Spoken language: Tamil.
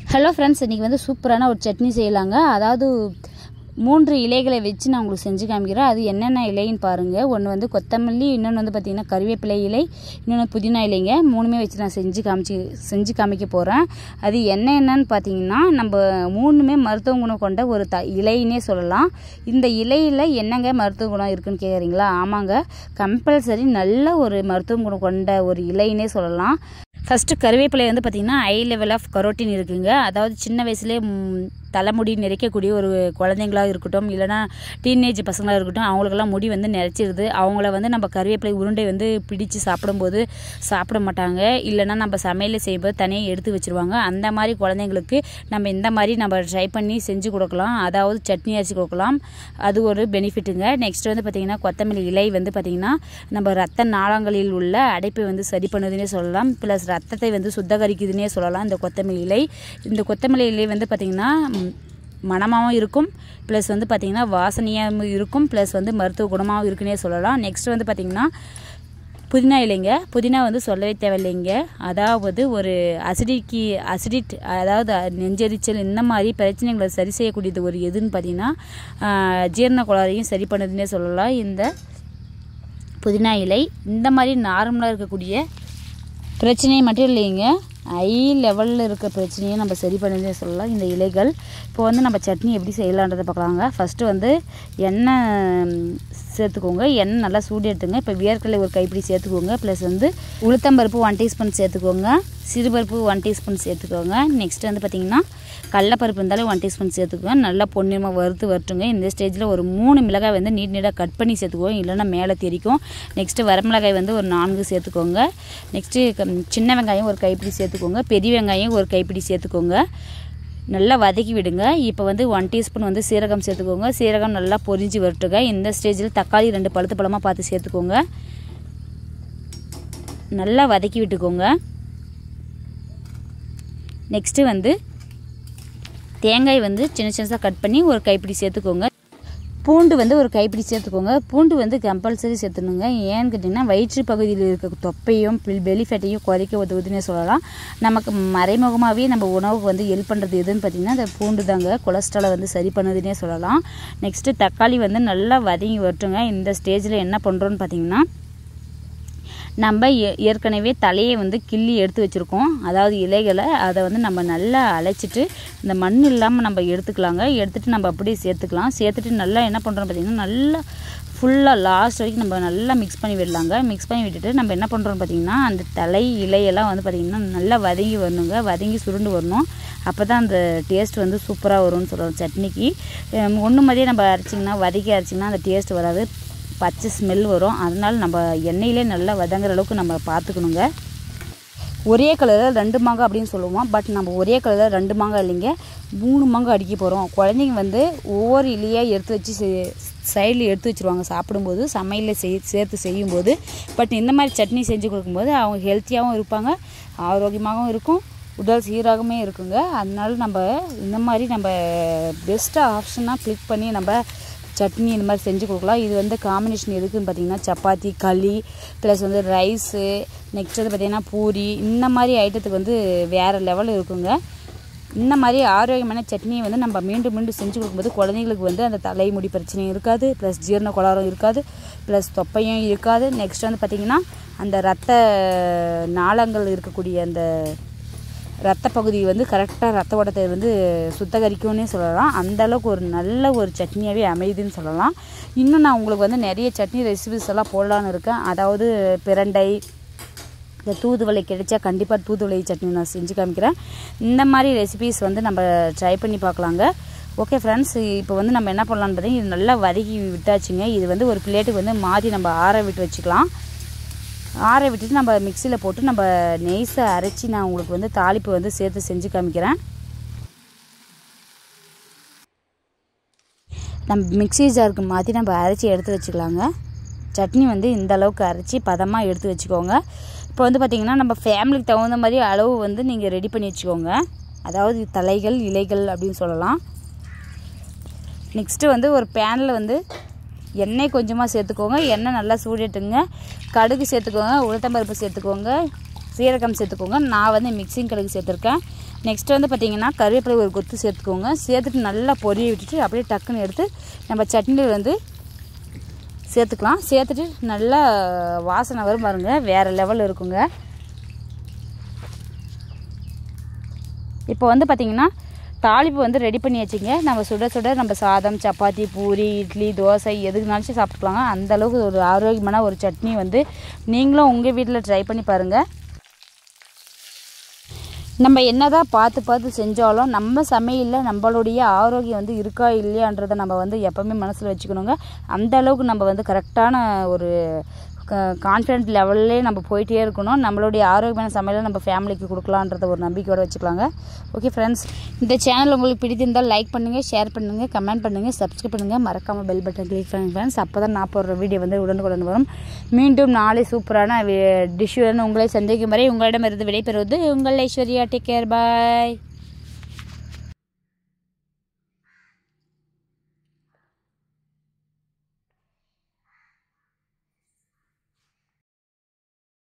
ஹலோ ஃப்ரெண்ட்ஸ், இன்றைக்கி வந்து சூப்பரான ஒரு சட்னி செய்யலாங்க. அதாவது 3 இலைகளை வச்சு நான் உங்களுக்கு செஞ்சு காமிக்கிறேன். அது என்னென்ன இலைன்னு பாருங்கள். ஒன்று வந்து கொத்தமல்லி, இன்னொன்று வந்து பார்த்திங்கன்னா கறிவேப்பிலை இலை, இன்னொன்று புதினா இலைங்க. 3மே வச்சு நான் செஞ்சு காமிக்க போகிறேன். அது என்னென்னு பார்த்தீங்கன்னா, நம்ம 3மே மருத்துவ குணம் கொண்ட ஒரு இலைன்னே சொல்லலாம். இந்த இலையில் என்னங்க மருத்துவ குணம் இருக்குதுன்னு கேட்குறீங்களா? ஆமாங்க, கம்பல்சரி நல்ல ஒரு மருத்துவ குணம் கொண்ட ஒரு இலைன்னே சொல்லலாம். ஃபஸ்ட்டு கருவேப்பிலை வந்து பார்த்திங்கன்னா ஹை லெவல் ஆஃப் கரோட்டின் இருக்குங்க. அதாவது சின்ன வயசுலேயே தலைமுடி நிறைக்கக்கூடிய ஒரு குழந்தைங்களாக இருக்கட்டும், இல்லைனா டீனேஜ் பசங்களாக இருக்கட்டும், அவங்களுக்கெல்லாம் முடி வந்து நிறைச்சிருது. அவங்கள வந்து நம்ம கருவேப்பிலை உருண்டை வந்து பிடிச்சு சாப்பிடும்போது சாப்பிட மாட்டாங்க, இல்லைனா நம்ம சமையல் செய்யும்போது தனியாக எடுத்து வச்சுருவாங்க. அந்த மாதிரி குழந்தைங்களுக்கு நம்ம இந்த மாதிரி நம்ம ட்ரை பண்ணி செஞ்சு கொடுக்கலாம். அதாவது சட்னி அரைச்சி கொடுக்கலாம். அது ஒரு பெனிஃபிட்டுங்க. நெக்ஸ்ட் வந்து பார்த்திங்கன்னா கொத்தமல்லி இலை வந்து பார்த்திங்கன்னா நம்ம ரத்த நாளங்களில் உள்ள அடைப்பை வந்து சரி பண்ணுதுன்னே சொல்லலாம். ப்ளஸ் ரத்தத்தை வந்து சுத்தகரிக்குதுன்னே சொல்லலாம் இந்த கொத்தமல்லி இலை. இந்த கொத்தமல்லி இலை வந்து பார்த்திங்கன்னா மணமாகவும் இருக்கும், ப்ளஸ் வந்து பார்த்திங்கன்னா வாசனையாகவும் இருக்கும், ப்ளஸ் வந்து மருத்துவ குணமாகவும் இருக்குன்னே சொல்லலாம். நெக்ஸ்ட் வந்து பார்த்திங்கன்னா புதினா இலைங்க. புதினா வந்து சொல்லவே தேவையில்லைங்க. அதாவது ஒரு அசிடிட், அதாவது நெஞ்செரிச்சல், இந்த மாதிரி பிரச்சனைகளை சரி செய்யக்கூடியது ஒரு எதுன்னு பார்த்திங்கன்னா ஜீரண கோளாறையும் சரி பண்ணுதுன்னே சொல்லலாம் இந்த புதினா இலை. இந்த மாதிரி நார்மலாக இருக்கக்கூடிய பிரச்சனையை மட்டும் இல்லைங்க, ஹை லெவலில் இருக்க பிரச்சனையை நம்ம சரி பண்ணதே சொல்லலாம் இந்த இலைகள். இப்போ வந்து நம்ம சட்னி எப்படி செய்யலான்றதை பார்க்கலாங்க. ஃபஸ்ட்டு வந்து எண்ணெய் சேர்த்துக்கோங்க. எண்ணெய் நல்லா சூடு எடுத்துங்க. இப்போ வேர்க்கடலை ஒரு கைப்பிடி சேர்த்துக்கோங்க. ப்ளஸ் வந்து உளுத்தம்பருப்பு 1 டீஸ்பூன் சேர்த்துக்கோங்க. சிறுபருப்பு 1 டீஸ்பூன் சேர்த்துக்கோங்க. நெக்ஸ்ட் வந்து பார்த்திங்கன்னா கடலைப்பருப்பு இருந்தாலும் 1 டீஸ்பூன் சேர்த்துக்கோங்க. நல்லா பொன்னிறமாக வரட்டுங்க. இந்த ஸ்டேஜில் ஒரு 3 மிளகாய் வந்து நீட்டாக கட் பண்ணி சேர்த்துக்கோங்க, இல்லைன்னா மேலே தெரிக்கும். நெக்ஸ்ட்டு வரமிளகாய் வந்து ஒரு 4 சேர்த்துக்கோங்க. நெக்ஸ்ட்டு சின்ன வெங்காயம் ஒரு கைப்பிடி சேர்த்துக்கோங்க. பெரிய வெங்காயம் ஒரு கைப்பிடி சேர்த்துக்கோங்க. நல்லா வதக்கி விடுங்க. இப்போ வந்து 1 டீஸ்பூன் வந்து சீரகம் சேர்த்துக்கோங்க. சீரகம் நல்லா பொரிஞ்சு வரட்டுங்க. இந்த ஸ்டேஜில் தக்காளி 2 பழுத்து பழமாக பார்த்து சேர்த்துக்கோங்க. நல்லா வதக்கி விட்டுக்கோங்க. நெக்ஸ்ட்டு வந்து தேங்காய் வந்து சின்னதாக கட் பண்ணி ஒரு கைப்பிடி சேர்த்துக்கோங்க. பூண்டு வந்து ஒரு கைப்பிடி சேர்த்துக்கோங்க. பூண்டு வந்து கம்பல்சரி சேர்த்துணுங்க. ஏன்னு கேட்டிங்கன்னா வயிற்று பகுதியில் இருக்க தொப்பையும் பெலிஃபேட்டையும் குறைக்க உதவுதுன்னே சொல்லலாம். நமக்கு மறைமுகமாகவே நம்ம உணவுக்கு வந்து ஹெல்ப் பண்ணுறது எதுன்னு பார்த்திங்கன்னா அந்த பூண்டு தாங்க. கொலஸ்ட்ராலை வந்து சரி பண்ணுதுன்னே சொல்லலாம். நெக்ஸ்ட்டு தக்காளி வந்து நல்லா வதங்கி வரட்டுங்க. இந்த ஸ்டேஜில் என்ன பண்ணுறோன்னு பார்த்திங்கன்னா நம்ம ஏற்கனவே தலையை வந்து கிள்ளி எடுத்து வச்சுருக்கோம், அதாவது இலைகளை. அதை வந்து நம்ம நல்லா அழைச்சிட்டு இந்த மண் இல்லாமல் நம்ம எடுத்துக்கலாங்க. எடுத்துகிட்டு நம்ம அப்படியே சேர்த்துக்கலாம். சேர்த்துட்டு நல்லா என்ன பண்ணுறோம் பார்த்திங்கன்னா நல்லா ஃபுல்லாக லாஸ்ட் வரைக்கும் நம்ம நல்லா மிக்ஸ் பண்ணி விடலாங்க. மிக்ஸ் பண்ணி விட்டுட்டு நம்ம என்ன பண்ணுறோம்னு பார்த்திங்கன்னா அந்த தலை இலையெல்லாம் வந்து பார்த்திங்கன்னா நல்லா வதங்கி வரணுங்க. வதங்கி சுருண்டு வரணும். அப்போ தான் அந்த டேஸ்ட் வந்து சூப்பராக வரும்னு சொல்கிறோம் சட்னிக்கு. ஒன்று மாதிரியே நம்ம அரைச்சிங்கன்னா வதக்கி அரைச்சிங்கன்னா அந்த டேஸ்ட் வராது, பச்சை ஸ்மெல் வரும். அதனால் நம்ம எண்ணெயிலே நல்லா வதங்குற அளவுக்கு நம்ம பார்த்துக்கணுங்க. ஒரே கலரில் 2 மாங்காய் அப்படின்னு சொல்லுவோம். பட் நம்ம ஒரே கலரில் 2 மாங்காய் இல்லைங்க, 3 மாங்காய் அடிக்க போகிறோம். குழந்தைங்க வந்து ஒவ்வொரு இலையாக எடுத்து வச்சு சைடில் எடுத்து வச்சுருவாங்க சாப்பிடும்போது, சமையலில் சேர்த்து செய்யும்போது. பட் இந்த மாதிரி சட்னி செஞ்சு கொடுக்கும்போது அவங்க ஹெல்த்தியாகவும் இருப்பாங்க, ஆரோக்கியமாகவும் இருக்கும், உடல் சீராகவுமே இருக்குங்க. அதனால நம்ம இந்த மாதிரி நம்ம பெஸ்ட்டாக ஆப்ஷனாக கிளிக் பண்ணி நம்ம சட்னி இந்த மாதிரி செஞ்சு கொடுக்கலாம். இது வந்து காம்பினேஷன் எதுக்குன்னு பார்த்திங்கன்னா சப்பாத்தி, களி, ப்ளஸ் வந்து ரைஸு, நெக்ஸ்ட் வந்து பார்த்திங்கன்னா பூரி, இந்த மாதிரி ஐட்டத்துக்கு வந்து வேறு லெவலில் இருக்குங்க. இந்த மாதிரி ஆரோக்கியமான சட்னியை வந்து நம்ம மீண்டும் மீண்டும் செஞ்சு கொடுக்கும்போது குழந்தைங்களுக்கு வந்து அந்த தலைமுடி பிரச்சனையும் இருக்காது, ப்ளஸ் ஜீரண கோளாறும் இருக்காது, ப்ளஸ் தொப்பையும் இருக்காது. நெக்ஸ்ட் வந்து பார்த்திங்கன்னா அந்த ரத்த நாளங்கள் இருக்கக்கூடிய அந்த ரத்த பகுதி வந்து கரெக்டாக ரத்த ஓட்டத்தை வந்து சுத்தகரிக்கும்னே சொல்லலாம். அந்தளவுக்கு ஒரு நல்ல ஒரு சட்னியாகவே அமையுதுன்னு சொல்லலாம். இன்னும் நான் உங்களுக்கு வந்து நிறைய சட்னி ரெசிபிஸ் எல்லாம் போடலான்னு இருக்கேன். அதாவது பிரண்டை, இந்த தூதுவளை கிடைச்சா கண்டிப்பாக தூதுவளை சட்னி நான் செஞ்சு காமிக்கிறேன். இந்த மாதிரி ரெசிபிஸ் வந்து நம்ம ட்ரை பண்ணி பார்க்கலாங்க. ஓகே ஃப்ரெண்ட்ஸ், இப்போ வந்து நம்ம என்ன பண்ணலான்னு பார்த்தீங்கன்னா இது நல்லா வதக்கி விட்டாச்சுங்க. இது வந்து ஒரு பிளேட்டுக்கு வந்து மாற்றி நம்ம ஆற விட்டு வச்சுக்கலாம். ஆற விட்டுட்டு நம்ம மிக்சியில் போட்டு நம்ம நெய்ஸை அரைச்சி நான் உங்களுக்கு வந்து தாளிப்பு வந்து சேர்த்து செஞ்சு காமிக்கிறேன். நம்ம மிக்சி ஜாருக்கு மாற்றி நம்ம அரைச்சி எடுத்து வச்சுக்கலாங்க. சட்னி வந்து இந்த அளவுக்கு அரைச்சி பதமாக எடுத்து வச்சுக்கோங்க. இப்போ வந்து பார்த்திங்கன்னா நம்ம ஃபேமிலிக்கு தகுந்த மாதிரி அளவு வந்து நீங்கள் ரெடி பண்ணி வச்சுக்கோங்க. அதாவது தலைகள் இலைகள் அப்படின்னு சொல்லலாம். நெக்ஸ்ட்டு வந்து ஒரு பேனில் வந்து எண்ணெய் கொஞ்சமாக சேர்த்துக்கோங்க. எண்ணெய் நல்லா சூடிட்டுங்க. கடுகு சேர்த்துக்கோங்க, உளுத்தம்பருப்பு சேர்த்துக்கோங்க, சீரகம் சேர்த்துக்கோங்க. நான் வந்து மிக்சிங் கடுகு சேர்த்துருக்கேன். நெக்ஸ்ட் வந்து பார்த்திங்கன்னா கருவேப்பிலை ஒரு கொத்து சேர்த்துக்கோங்க. சேர்த்துட்டு நல்லா பொரிய விட்டுட்டு அப்படியே டக்குன்னு எடுத்து நம்ம சட்னியில் வந்து சேர்த்துக்கலாம். சேர்த்துட்டு நல்லா வாசனை வரும் பாருங்கள், வேறு லெவலில் இருக்குங்க. இப்போ வந்து பார்த்திங்கன்னா தாளிப்பு வந்து ரெடி பண்ணி வச்சுங்க. நம்ம சுட சுட நம்ம சாதம், சப்பாத்தி, பூரி, இட்லி, தோசை எதுக்குனாலும் சாப்பிட்டுக்கலாங்க. அந்தளவுக்கு ஒரு ஆரோக்கியமான ஒரு சட்னி வந்து நீங்களும் உங்கள் வீட்டில் ட்ரை பண்ணி பாருங்கள். நம்ம என்னதான் பார்த்து செஞ்சாலும் நம்ம சமையலில் நம்மளுடைய ஆரோக்கியம் வந்து இருக்கா இல்லையான்றதை நம்ம வந்து எப்போவுமே மனசில் வச்சுக்கணுங்க. அந்த அளவுக்கு நம்ம வந்து கரெக்டான ஒரு கான்ஃபிடென்ட் லெவல்லே நம்ம போயிட்டே இருக்கணும். நம்மளுடைய ஆரோக்கியமான சமையலை நம்ம ஃபேமிலிக்கு கொடுக்கலான்றத ஒரு நம்பிக்கையோடு வச்சுக்கலாங்க. ஓகே ஃப்ரெண்ட்ஸ், இந்த சேனல் உங்களுக்கு பிடித்திருந்தால் லைக் பண்ணுங்கள், ஷேர் பண்ணுங்கள், கமெண்ட் பண்ணுங்கள், சப்ஸ்கிரைப் பண்ணுங்கள், மறக்காமல் பெல் பட்டன் கிளிக் பண்ணுங்கள் ஃப்ரெண்ட்ஸ். அப்போ தான் நான் போடுற வீடியோ வந்து உடனுக்குடன் வரும். மீண்டும் நாளை சூப்பரான டிஷ்ஷுடன் உங்களை சந்திக்கும் வரை உங்களிடமிருந்து விடைபெறுவது உங்கள் ஐஸ்வர்யா. டேக் கேர், பாய்.